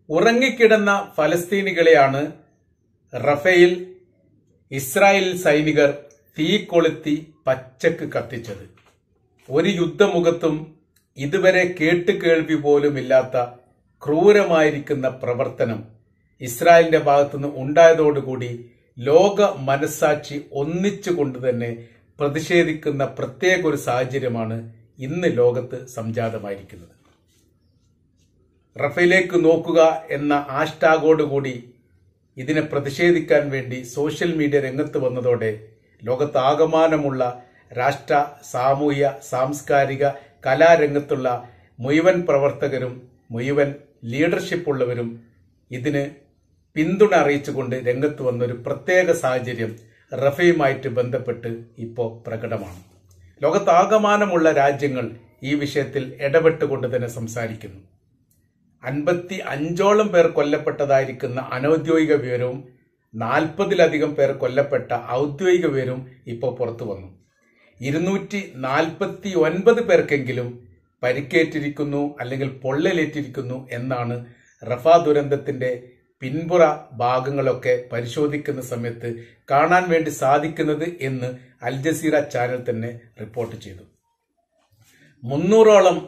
ഉറങ്ങിക്കിടന്ന ഫലസ്തീനികളെയാണ് Rafale Israel സൈനികർ തീ കൊളുത്തി പച്ചക്ക് കത്തിച്ചത്. ഒരു യുദ്ധമുഖത്തും ഇതുവരെ കേട്ടുകേൾവി പോലും ഇല്ലാത്ത ക്രൂരമായിരിക്കുന്ന പ്രവർത്തനം ഇസ്രായേലിന്റെ ഭാഗത്തുനിന്ന് ഉണ്ടായതോടുകൂടി ലോക മനസ്സാക്ഷി ഒന്നിച്ചുകൊണ്ട് തന്നെ പ്രതിഷേധിക്കുന്ന പ്രത്യേക ഒരു സാഹചര്യമാണ് ഇന്ന് ലോകത്ത് സംജാതമായിരിക്കുന്നത്. റഫേലേക്ക് നോക്കുക എന്ന ഹാഷ്ടാഗോടുകൂടി ഇതിനെ പ്രതിഷേധിക്കാൻ വേണ്ടി സോഷ്യൽ മീഡിയ രംഗത്ത് വന്നതോടെ ലോകത്താകമാനമുള്ള രാഷ്ട്ര, സാമൂഹ്യ, സാംസ്കാരിക, കലാരംഗത്തുള്ള മുഴുവൻ പ്രവർത്തകരും മുഴുവൻ ലീഡർഷിപ്പ് ഉള്ളവരും ഇതിന് പിന്തുണ അറിയിച്ചുകൊണ്ട് രംഗത്ത് വന്ന ഒരു പ്രത്യേക സാഹചര്യം റഫയുമായിട്ട് ബന്ധപ്പെട്ട് ഇപ്പോൾ പ്രകടമാണ്. ലോകത്താകമാനമുള്ള രാജ്യങ്ങൾ ഈ വിഷയത്തിൽ ഇടപെട്ടുകൊണ്ട് തന്നെ സംസാരിക്കുന്നു. 55ഓളം പേർ കൊല്ലപ്പെട്ടതായിരിക്കുന്ന അനൌദ്യോഗിക വിവരവും 40ലധികം പേർ കൊല്ലപ്പെട്ട ഔദ്യോഗിക വിവരവും ഇപ്പോൾ പുറത്തു വന്നു. 249 പേർക്കെങ്കിലും പരിക്കേറ്റിരിക്കുന്നു അല്ലെങ്കിൽ പൊള്ളലേറ്റിരിക്കുന്നു എന്നാണ് റഫ ദുരന്തത്തിന്റെ പിൻപുറ ഭാഗങ്ങളൊക്കെ പരിശോധിക്കുന്ന സമയത്ത് കാണാൻ വേണ്ടി സാധിക്കുന്നത് എന്ന് അൽ ജസീറ ചാനൽ തന്നെ റിപ്പോർട്ട് ചെയ്തു. 300ഓളം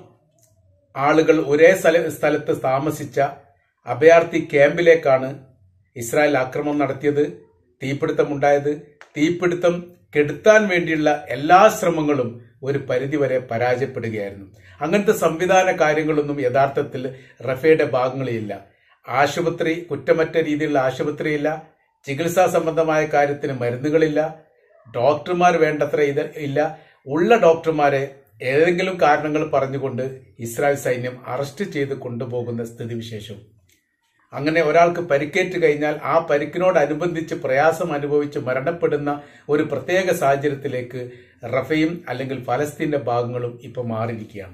ആളുകൾ ഒരേ സ്ഥലത്ത് താമസിച്ച അഭയാർത്ഥി ക്യാമ്പിലേക്കാണ് ഇസ്രായേൽ ആക്രമണം നടത്തിയത്, തീപിടുത്തമുണ്ടായത്. തീപിടുത്തം കെടുത്താൻ വേണ്ടിയുള്ള എല്ലാ ശ്രമങ്ങളും ഒരു പരിധിവരെ പരാജയപ്പെടുകയായിരുന്നു. അങ്ങനത്തെ സംവിധാന കാര്യങ്ങളൊന്നും യഥാർത്ഥത്തിൽ റഫയുടെ ഭാഗങ്ങളിലില്ല. ആശുപത്രി, കുറ്റമറ്റ രീതിയിലുള്ള ആശുപത്രിയില്ല, ചികിത്സാ സംബന്ധമായ കാര്യത്തിന് മരുന്നുകളില്ല, ഡോക്ടർമാർ വേണ്ടത്ര ഇല്ല. ഉള്ള ഡോക്ടർമാരെ ഏതെങ്കിലും കാരണങ്ങൾ പറഞ്ഞുകൊണ്ട് ഇസ്രായേൽ സൈന്യം അറസ്റ്റ് ചെയ്ത് കൊണ്ടുപോകുന്ന സ്ഥിതിവിശേഷം. അങ്ങനെ ഒരാൾക്ക് പരിക്കേറ്റ് കഴിഞ്ഞാൽ ആ പരിക്കിനോടനുബന്ധിച്ച് പ്രയാസം അനുഭവിച്ച് മരണപ്പെടുന്ന ഒരു പ്രത്യേക സാഹചര്യത്തിലേക്ക് റഫയും അല്ലെങ്കിൽ ഫലസ്തീന്റെ ഭാഗങ്ങളും ഇപ്പൊ മാറിയിരിക്കുകയാണ്.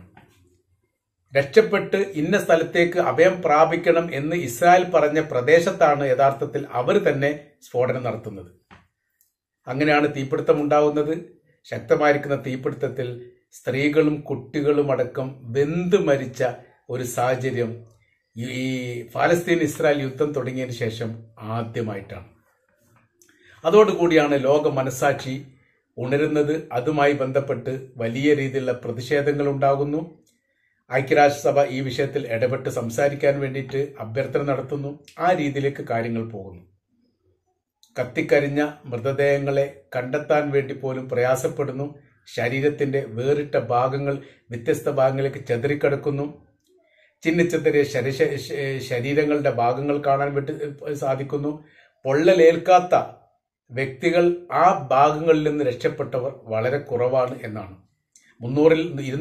രക്ഷപ്പെട്ട് ഇന്ന സ്ഥലത്തേക്ക് അഭയം പ്രാപിക്കണം എന്ന് ഇസ്രായേൽ പറഞ്ഞ പ്രദേശത്താണ് യഥാർത്ഥത്തിൽ അവർ തന്നെ സ്ഫോടനം നടത്തുന്നത്. അങ്ങനെയാണ് തീപിടുത്തം ഉണ്ടാവുന്നത്. ശക്തമായിരിക്കുന്ന തീപിടുത്തത്തിൽ സ്ത്രീകളും കുട്ടികളും അടക്കം വെന്ത് മരിച്ച ഒരു സാഹചര്യം ഈ ഫലസ്തീൻ ഇസ്രായേൽ യുദ്ധം തുടങ്ങിയതിന് ശേഷം ആദ്യമായിട്ടാണ്. അതോടുകൂടിയാണ് ലോക മനസാക്ഷി ഉണരുന്നത്. അതുമായി ബന്ധപ്പെട്ട് വലിയ രീതിയിലുള്ള പ്രതിഷേധങ്ങൾ ഉണ്ടാകുന്നു. ഐക്യരാഷ്ട്രസഭ ഈ വിഷയത്തിൽ ഇടപെട്ട് സംസാരിക്കാൻ വേണ്ടിയിട്ട് അഭ്യർത്ഥന നടത്തുന്നു. ആ രീതിയിലേക്ക് കാര്യങ്ങൾ പോകുന്നു. കത്തിക്കരിഞ്ഞ മൃതദേഹങ്ങളെ കണ്ടെത്താൻ വേണ്ടി പോലും പ്രയാസപ്പെടുന്നു. ശരീരത്തിന്റെ വേറിട്ട ഭാഗങ്ങൾ വ്യത്യസ്ത ഭാഗങ്ങളിലേക്ക് ചെതറിക്കിടക്കുന്നു. ചിന്നിച്ചെറിയ ശരീരങ്ങളുടെ ഭാഗങ്ങൾ കാണാൻ വേണ്ടി സാധിക്കുന്നു. പൊള്ളലേൽക്കാത്ത വ്യക്തികൾ, ആ ഭാഗങ്ങളിൽ നിന്ന് രക്ഷപ്പെട്ടവർ വളരെ കുറവാണ് എന്നാണ്. 300-ൽ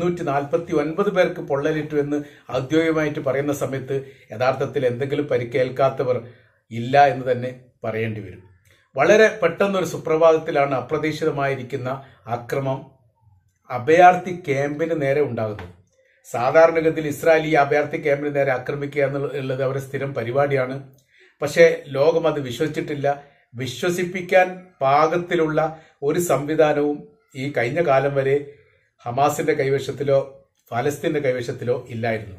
249 പേർക്ക് പൊള്ളലേറ്റു എന്ന് ഔദ്യോഗികമായിട്ട് പറയുന്ന സമയത്ത് യഥാർത്ഥത്തിൽ എന്തെങ്കിലും പരിക്കേൽക്കാത്തവർ ഇല്ല എന്ന് തന്നെ പറയേണ്ടി വരും. വളരെ പെട്ടെന്നൊരു സുപ്രഭാതത്തിലാണ് അപ്രതീക്ഷിതമായിരിക്കുന്ന ആക്രമണം അഭയാർത്ഥി ക്യാമ്പിന് നേരെ ഉണ്ടാകുന്നത്. സാധാരണഗതിയിൽ ഇസ്രായേൽ ഈ അഭയാർത്ഥി ക്യാമ്പിന് നേരെ ആക്രമിക്കുക എന്നുള്ളത് അവരുടെ സ്ഥിരം പരിപാടിയാണ്. പക്ഷേ ലോകം അത് വിശ്വസിച്ചിട്ടില്ല. വിശ്വസിപ്പിക്കാൻ പാകത്തിലുള്ള ഒരു സംവിധാനവും ഈ കഴിഞ്ഞ കാലം വരെ ഹമാസിന്റെ കൈവശത്തിലോ ഫലസ്തീന്റെ കൈവശത്തിലോ ഇല്ലായിരുന്നു.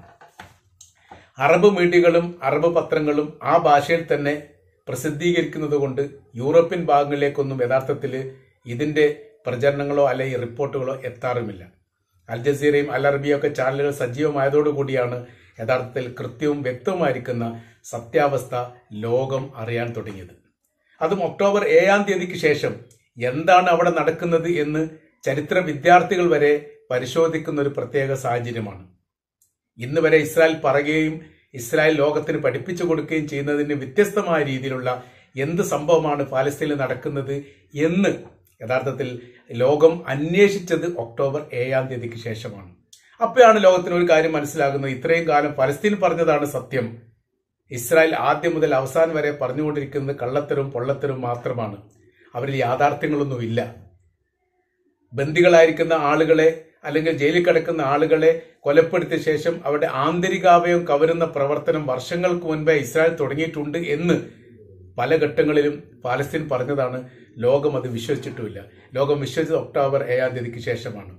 അറബ് മീഡിയകളും അറബ് പത്രങ്ങളും ആ ഭാഷയിൽ തന്നെ പ്രസിദ്ധീകരിക്കുന്നത് കൊണ്ട് യൂറോപ്യൻ ഭാഗങ്ങളിലേക്കൊന്നും യഥാർത്ഥത്തിൽ ഇതിന്റെ പ്രചരണങ്ങളോ അല്ലെങ്കിൽ റിപ്പോർട്ടുകളോ എത്താറുമില്ല. അൽ ജസീറയും അൽ അറബിയൊക്കെ ചാനലുകൾ സജീവമായതോടുകൂടിയാണ് യഥാർത്ഥത്തിൽ കൃത്യവും വ്യക്തവുമായിരിക്കുന്ന സത്യാവസ്ഥ ലോകം അറിയാൻ തുടങ്ങിയത്. അതും ഒക്ടോബർ 7-ാം തീയതിക്ക് ശേഷം എന്താണ് അവിടെ നടക്കുന്നത് എന്ന് ചരിത്ര വിദ്യാർത്ഥികൾ വരെ പരിശോധിക്കുന്ന ഒരു പ്രത്യേക സാഹചര്യമാണ്. ഇന്ന് വരെ ഇസ്രായേൽ പറയുകയും ഇസ്രായേൽ ലോകത്തിന് പഠിപ്പിച്ചു കൊടുക്കുകയും ചെയ്യുന്നതിന് വ്യത്യസ്തമായ രീതിയിലുള്ള എന്ത് സംഭവമാണ് ഫലസ്തീനിൽ നടക്കുന്നത് എന്ന് യഥാർത്ഥത്തിൽ ലോകം അന്വേഷിച്ചത് ഒക്ടോബർ 7-ാം തീയതിക്ക് ശേഷമാണ്. അപ്പോഴാണ് ലോകത്തിന് ഒരു കാര്യം മനസ്സിലാകുന്നത്, ഇത്രയും കാലം ഫലസ്തീൻ പറഞ്ഞതാണ് സത്യം, ഇസ്രായേൽ ആദ്യം മുതൽ അവസാനം വരെ പറഞ്ഞുകൊണ്ടിരിക്കുന്നത് കള്ളത്തരവും പൊള്ളത്തരവും മാത്രമാണ്. അവരിൽ യാഥാർത്ഥ്യങ്ങളൊന്നുമില്ല. ബന്ദികളായിരിക്കുന്ന ആളുകളെ അല്ലെങ്കിൽ ജയിലിൽ കിടക്കുന്ന ആളുകളെ കൊലപ്പെടുത്തിയ ശേഷം അവരുടെ ആന്തരികാവയം കവരുന്ന പ്രവർത്തനം വർഷങ്ങൾക്ക് മുൻപേ ഇസ്രായേൽ തുടങ്ങിയിട്ടുണ്ട് എന്ന് പല ഘട്ടങ്ങളിലും പാലസ്തീൻ പറഞ്ഞതാണ്. ലോകം അത് വിശ്വസിച്ചിട്ടുമില്ല. ലോകം വിശ്വസിച്ചത് ഒക്ടോബർ 7-ാം തീയതിക്ക് ശേഷമാണ്.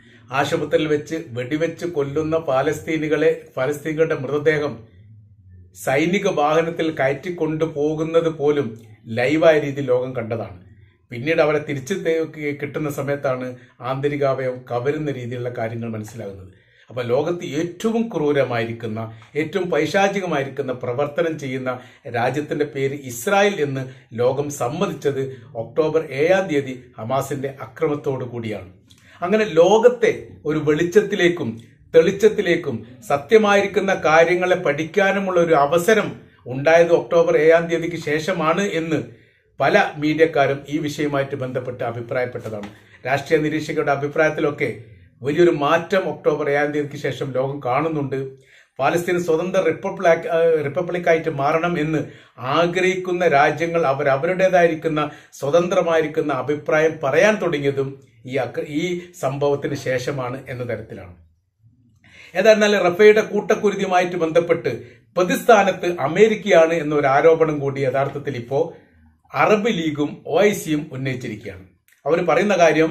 ആശുപത്രിയിൽ വെച്ച് വെടിവെച്ച് കൊല്ലുന്ന ഫലസ്തീനികളുടെ മൃതദേഹം സൈനിക വാഹനത്തിൽ കയറ്റിക്കൊണ്ടു പോകുന്നത് പോലും ലൈവായ രീതിയിൽ ലോകം കണ്ടതാണ്. പിന്നീട് അവരെ തിരിച്ചു കിട്ടുന്ന സമയത്താണ് ആന്തരികാവയവം കവരുന്ന രീതിയിലുള്ള കാര്യങ്ങൾ മനസ്സിലാകുന്നത്. അപ്പൊ ലോകത്ത് ഏറ്റവും ക്രൂരമായിരിക്കുന്ന, ഏറ്റവും പൈശാചികമായിരിക്കുന്ന പ്രവർത്തനം ചെയ്യുന്ന രാജ്യത്തിന്റെ പേര് ഇസ്രായേൽ എന്ന് ലോകം സമ്മതിച്ചത് ഒക്ടോബർ 7 ഹമാസിന്റെ അക്രമത്തോടു കൂടിയാണ്. അങ്ങനെ ലോകത്തെ ഒരു വെളിച്ചത്തിലേക്കും തെളിച്ചത്തിലേക്കും സത്യമായിരിക്കുന്ന കാര്യങ്ങളെ പഠിക്കാനുമുള്ള ഒരു അവസരം ഉണ്ടായത് ഒക്ടോബർ 7 ശേഷമാണ് എന്ന് പല മീഡിയക്കാരും ഈ വിഷയവുമായിട്ട് ബന്ധപ്പെട്ട് അഭിപ്രായപ്പെട്ടതാണ്. രാഷ്ട്രീയ നിരീക്ഷകരുടെ അഭിപ്രായത്തിലൊക്കെ വലിയൊരു മാറ്റം ഒക്ടോബർ 7 ശേഷം ലോകം കാണുന്നുണ്ട്. പാലസ്തീൻ സ്വതന്ത്ര റിപ്പബ്ലിക്കായിട്ട് മാറണം എന്ന് ആഗ്രഹിക്കുന്ന രാജ്യങ്ങൾ അവരവരുടേതായിരിക്കുന്ന സ്വതന്ത്രമായിരിക്കുന്ന അഭിപ്രായം പറയാൻ തുടങ്ങിയതും ഈ സംഭവത്തിന് ശേഷമാണ് എന്ന തരത്തിലാണ്. ഏതായിരുന്നാലും റഫയുടെ കൂട്ടക്കുരുതിയുമായിട്ട് ബന്ധപ്പെട്ട് പ്രതിസ്ഥാനത്ത് അമേരിക്കയാണ് എന്നൊരു ആരോപണം കൂടി യഥാർത്ഥത്തിൽ ഇപ്പോ അറബ് ലീഗും OICയും ഉന്നയിച്ചിരിക്കുകയാണ്. അവർ പറയുന്ന കാര്യം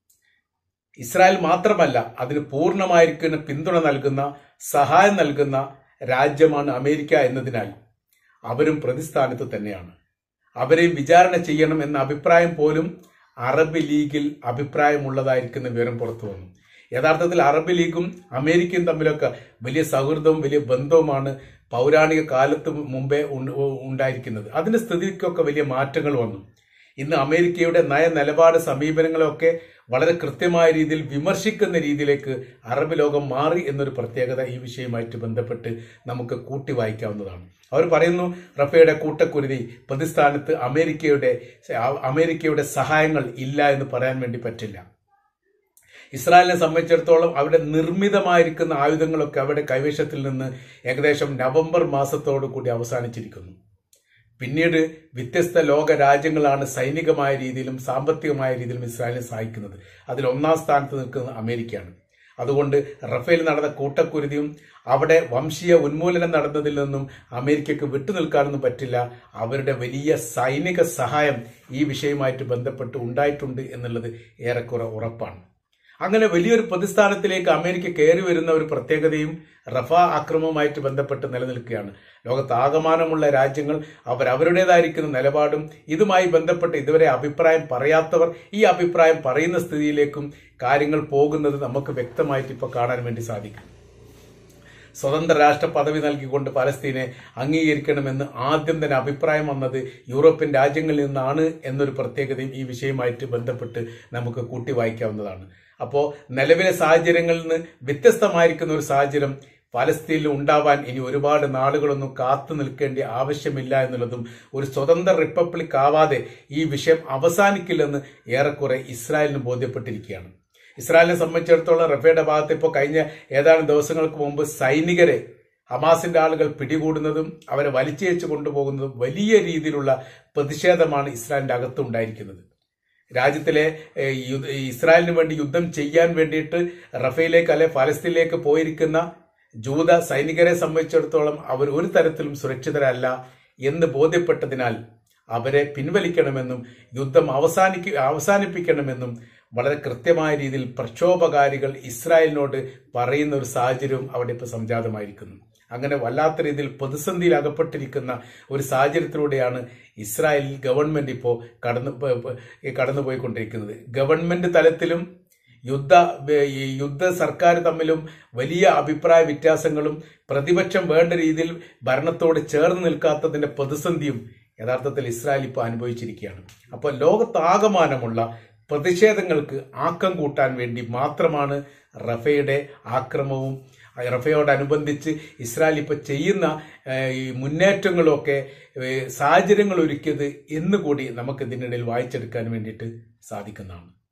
ഇസ്രായേൽ മാത്രമല്ല, അതിന് പൂർണ്ണമായിരിക്കുന്ന പിന്തുണ നൽകുന്ന, സഹായം നൽകുന്ന രാജ്യമാണ് അമേരിക്ക എന്നതിനാൽ അവരും പ്രതിസ്ഥാനത്ത് തന്നെയാണ്. അവരെയും വിചാരണ ചെയ്യണം എന്ന അഭിപ്രായം പോലും അറബ് ലീഗിൽ അഭിപ്രായമുള്ളതായിരിക്കുന്ന വിവരം പുറത്തു വന്നു. യഥാർത്ഥത്തിൽ അറബ് ലീഗും അമേരിക്കയും തമ്മിലൊക്കെ വലിയ സൗഹൃദവും വലിയ ബന്ധവുമാണ് പൗരാണിക കാലത്ത് മുമ്പേ ഉണ്ടായിരിക്കുന്നത്. അതിന്റെ സ്ഥിതിക്കൊക്കെ വലിയ മാറ്റങ്ങൾ വന്നു. ഇന്ന് അമേരിക്കയുടെ നിലപാട് സമീപനങ്ങളൊക്കെ വളരെ കൃത്യമായ രീതിയിൽ വിമർശിക്കുന്ന രീതിയിലേക്ക് അറബ് ലോകം മാറി എന്നൊരു പ്രത്യേകത ഈ വിഷയവുമായിട്ട് ബന്ധപ്പെട്ട് നമുക്ക് കൂട്ടി വായിക്കാവുന്നതാണ്. അവർ പറയുന്നു, റഫയുടെ കൂട്ടക്കുരുതി പ്രതിസ്ഥാനത്ത് അമേരിക്കയുടെ സഹായങ്ങൾ ഇല്ല എന്ന് പറയാൻ വേണ്ടി പറ്റില്ല. ഇസ്രായേലിനെ സംബന്ധിച്ചിടത്തോളം അവിടെ നിർമ്മിതമായിരിക്കുന്ന ആയുധങ്ങളൊക്കെ അവിടെ കൈവശത്തിൽ നിന്ന് ഏകദേശം നവംബർ മാസത്തോടു കൂടി അവസാനിച്ചിരിക്കുന്നു. പിന്നീട് വ്യത്യസ്ത ലോക രാജ്യങ്ങളാണ് സൈനികമായ രീതിയിലും സാമ്പത്തികമായ രീതിയിലും ഇസ്രായേലിനെ സഹായിക്കുന്നത്. അതിൽ ഒന്നാം സ്ഥാനത്ത് നിൽക്കുന്നത് അമേരിക്കയാണ്. അതുകൊണ്ട് റഫേൽ നടന്ന കൂട്ടക്കുരുതിയും അവിടെ വംശീയ ഉന്മൂലനം നടന്നതിൽ നിന്നും അമേരിക്കയ്ക്ക് വിട്ടുനിൽക്കാനൊന്നും പറ്റില്ല. അവരുടെ വലിയ സൈനിക സഹായം ഈ വിഷയവുമായിട്ട് ബന്ധപ്പെട്ട് ഉണ്ടായിട്ടുണ്ട് എന്നുള്ളത് ഏറെക്കുറെ ഉറപ്പാണ്. അങ്ങനെ വലിയൊരു പ്രതിസ്ഥാനത്തിലേക്ക് അമേരിക്ക കയറി വരുന്ന ഒരു പ്രത്യേകതയും റഫ ആക്രമണവുമായിട്ട് ബന്ധപ്പെട്ട് നിലനിൽക്കുകയാണ്. ലോകത്താകമാനമുള്ള രാജ്യങ്ങൾ അവരവരുടേതായിരിക്കുന്ന നിലപാടും ഇതുമായി ബന്ധപ്പെട്ട് ഇതുവരെ അഭിപ്രായം പറയാത്തവർ ഈ അഭിപ്രായം പറയുന്ന സ്ഥിതിയിലേക്കും കാര്യങ്ങൾ പോകുന്നത് നമുക്ക് വ്യക്തമായിട്ട് ഇപ്പോൾ കാണാൻ വേണ്ടി സാധിക്കും. സ്വതന്ത്ര രാഷ്ട്ര പദവി നൽകിക്കൊണ്ട് പലസ്തീനെ അംഗീകരിക്കണമെന്ന് ആദ്യം തന്നെ അഭിപ്രായം വന്നത് യൂറോപ്യൻ രാജ്യങ്ങളിൽ നിന്നാണ് എന്നൊരു പ്രത്യേകതയും ഈ വിഷയവുമായിട്ട് ബന്ധപ്പെട്ട് നമുക്ക് കൂട്ടി വായിക്കാവുന്നതാണ്. അപ്പോൾ നിലവിലെ സാഹചര്യങ്ങളിൽ നിന്ന് വ്യത്യസ്തമായിരിക്കുന്ന ഒരു സാഹചര്യം പലസ്തീനിൽ ഉണ്ടാവാൻ ഇനി ഒരുപാട് നാളുകളൊന്നും കാത്തു നിൽക്കേണ്ട ആവശ്യമില്ല എന്നുള്ളതും ഒരു സ്വതന്ത്ര റിപ്പബ്ലിക് ആവാതെ ഈ വിഷയം അവസാനിക്കില്ലെന്ന് ഏറെക്കുറെ ഇസ്രായേലിന് ബോധ്യപ്പെട്ടിരിക്കുകയാണ്. ഇസ്രായേലിനെ സംബന്ധിച്ചിടത്തോളം റഫയുടെ ഭാഗത്ത് ഇപ്പോൾ കഴിഞ്ഞ ഏതാനും ദിവസങ്ങൾക്ക് മുമ്പ് സൈനികരെ ഹമാസിന്റെ ആളുകൾ പിടികൂടുന്നതും അവരെ വലിച്ചേച്ച് കൊണ്ടുപോകുന്നതും വലിയ രീതിയിലുള്ള പ്രതിഷേധമാണ് ഇസ്രായേലിന്റെ അകത്തുണ്ടായിരിക്കുന്നത്. രാജ്യത്തിലെ ഇസ്രായേലിന് വേണ്ടി യുദ്ധം ചെയ്യാൻ വേണ്ടിയിട്ട് റഫയിലേക്ക് അല്ലെ ഫലസ്തീനിലേക്ക് പോയിരിക്കുന്ന ജൂത സൈനികരെ സംബന്ധിച്ചിടത്തോളം അവർ ഒരു തരത്തിലും സുരക്ഷിതരല്ല എന്ന് ബോധ്യപ്പെട്ടതിനാൽ അവരെ പിൻവലിക്കണമെന്നും യുദ്ധം അവസാനിപ്പിക്കണമെന്നും വളരെ കൃത്യമായ രീതിയിൽ പ്രക്ഷോഭകാരികൾ ഇസ്രായേലിനോട് പറയുന്ന ഒരു സാഹചര്യവും അവിടെ ഇപ്പോൾ സംജാതമായിരിക്കുന്നു. അങ്ങനെ വല്ലാത്ത രീതിയിൽ പ്രതിസന്ധിയിൽ അകപ്പെട്ടിരിക്കുന്ന ഒരു സാഹചര്യത്തിലൂടെയാണ് ഇസ്രായേൽ ഗവൺമെന്റ് ഇപ്പോൾ കടന്നുപോയിക്കൊണ്ടിരിക്കുന്നത്. ഗവൺമെന്റ് തലത്തിലും യുദ്ധ സർക്കാർ തമ്മിലും വലിയ അഭിപ്രായ വ്യത്യാസങ്ങളും പ്രതിപക്ഷം വേണ്ട രീതിയിൽ ഭരണത്തോട് ചേർന്ന് നിൽക്കാത്തതിന്റെ പ്രതിസന്ധിയും യഥാർത്ഥത്തിൽ ഇസ്രായേൽ ഇപ്പോൾ അനുഭവിച്ചിരിക്കുകയാണ്. അപ്പോൾ ലോകത്താകമാനമുള്ള പ്രതിഷേധങ്ങൾക്ക് ആക്കം കൂട്ടാൻ വേണ്ടി മാത്രമാണ് റഫയുടെ ആക്രമണവും റഫയോടനുബന്ധിച്ച് ഇസ്രായേൽ ഇപ്പോൾ ചെയ്യുന്ന ഈ മുന്നേറ്റങ്ങളൊക്കെ സാഹചര്യങ്ങൾ ഒരുക്കിയത് എന്നുകൂടി നമുക്ക് ഇതിനിടയിൽ വായിച്ചെടുക്കാൻ വേണ്ടിയിട്ട് സാധിക്കുന്നതാണ്.